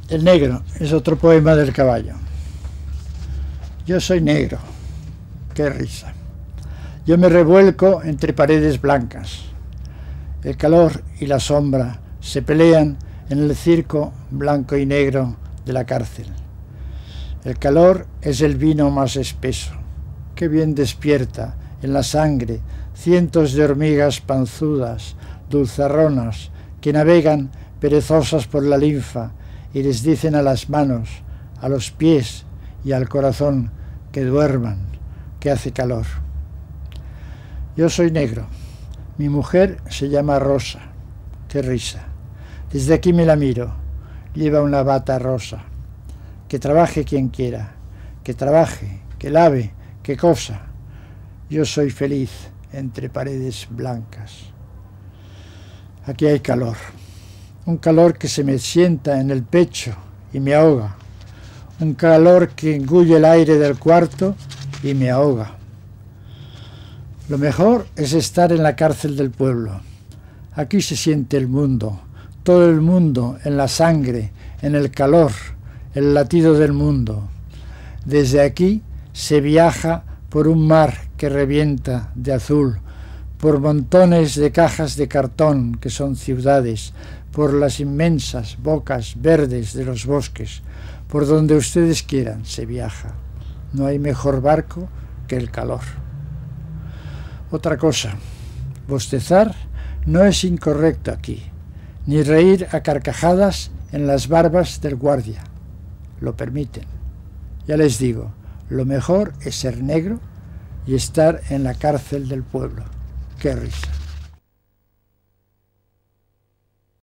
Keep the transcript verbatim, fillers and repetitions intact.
El negro es otro poema del caballo. Yo soy negro, qué risa. Yo me revuelco entre paredes blancas. El calor y la sombra se pelean en el circo blanco y negro de la cárcel. El calor es el vino más espeso, que bien despierta en la sangre cientos de hormigas panzudas, dulzarronas, que navegan perezosas por la linfa y les dicen a las manos, a los pies y al corazón que duerman, que hace calor. Yo soy negro. Mi mujer se llama Rosa. Qué risa. Desde aquí me la miro. Lleva una bata rosa. Que trabaje quien quiera. Que trabaje, que lave, que cosa. Yo soy feliz entre paredes blancas. Aquí hay calor. Un calor que se me sienta en el pecho y me ahoga. Un calor que engulle el aire del cuarto y me ahoga. Lo mejor es estar en la cárcel del pueblo. Aquí se siente el mundo, todo el mundo, en la sangre, en el calor, el latido del mundo. Desde aquí se viaja por un mar que revienta de azul, por montones de cajas de cartón que son ciudades, por las inmensas bocas verdes de los bosques, por donde ustedes quieran se viaja. No hay mejor barco que el calor. Otra cosa, bostezar no es incorrecto aquí, ni reír a carcajadas en las barbas del guardia. Lo permiten. Ya les digo, lo mejor es ser negro y estar en la cárcel del pueblo. ¡Qué risa!